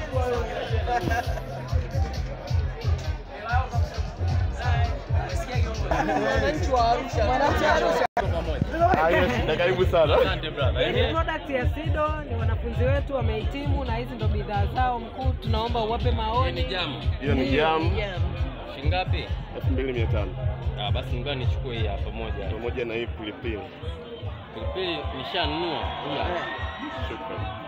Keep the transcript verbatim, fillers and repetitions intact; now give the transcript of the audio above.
Mwananchi wa Arusha. Mwananchi wa Arusha. Ah, yes, karibu sana. Asante brother. Ni product ya Sido, ni wanafunzi wetu wamehitimu na hizi ndo bidhaa zao mkuu. Tunaomba uwape maoni. Ni jamu. Hiyo ni jamu. Shilingi ngapi? elfu mbili mia tano. Ah, basi ngoja nichukue hii hapa moja. Pamoja na hii pilipili. Pilipili nishanunua. Shukrani.